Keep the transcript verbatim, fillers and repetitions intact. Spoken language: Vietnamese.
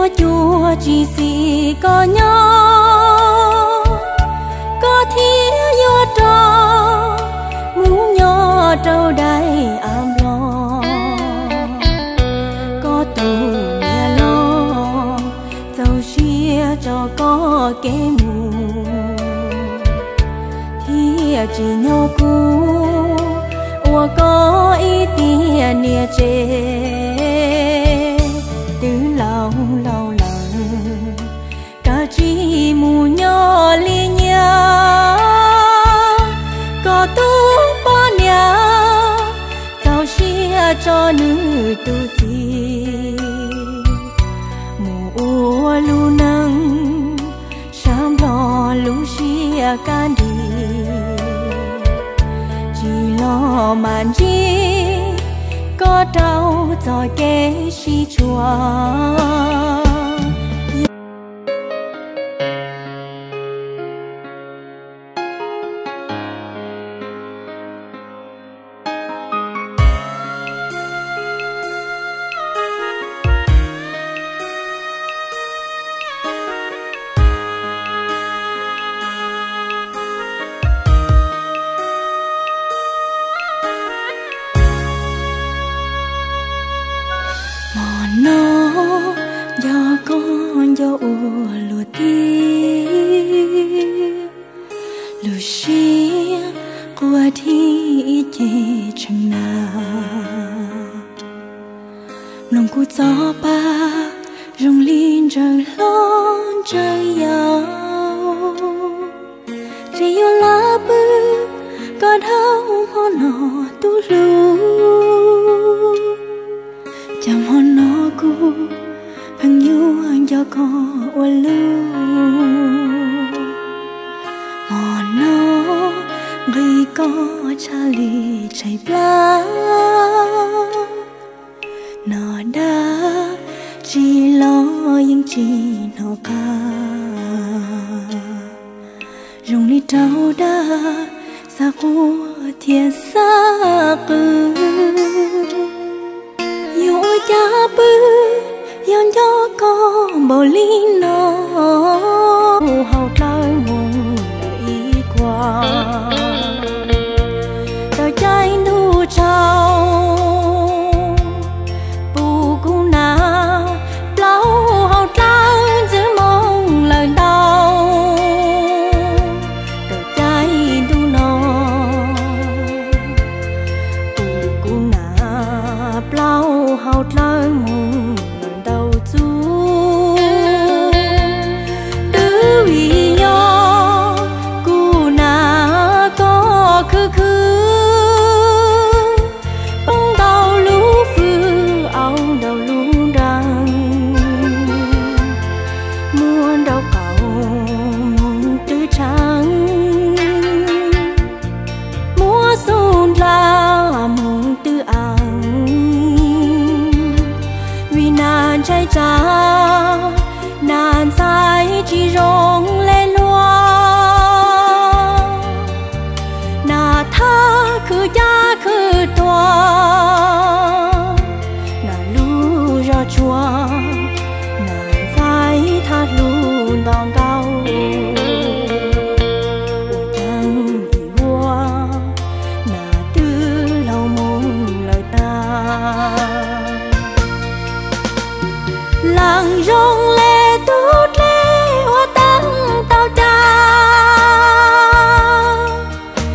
mua chua chỉ gì có nhỏ có thiết vô trò muốn nhỏ trâu đầy ám lo có tù nhà lo dầu xia cho có kế mù thì chỉ nhau cũ ua có ý tiền nia chê từ lâu lâu lần cả chỉ mù nhỏ li nhá có tu bao nhà tao xia cho nữ tu gì mù lu nâng sam lo lu xia can đi chỉ lo màn chi có đau rồi kế si chua do con do ua lùa tia lùa xia qua thi chê chẳng nào lòng cu gió ba rung linh trời lon trời giàu chỉ yêu lá bư con hao hoa nọ tu lu chăm hoa nọ cu bằng yêu anh cho con ua lu mò nó người có cha lì chạy bla nó đã chỉ lo những chỉ nó ca rung đi trâu đã xa khu thiên xa cư yêu cha bư yon cho con bầu linh nó hậu trái mùng đầy qua đời trái nu trao bù cung na lâu hậu trái giữ mong lời đau đời trái nu nó bù cung na lâu hậu trái mùng khứ khứ bông đau lũ phư áo đầu lũ đằng muôn đau cầu mong tư trắng múa xuân la mong tư ăn vì nàng trai trắng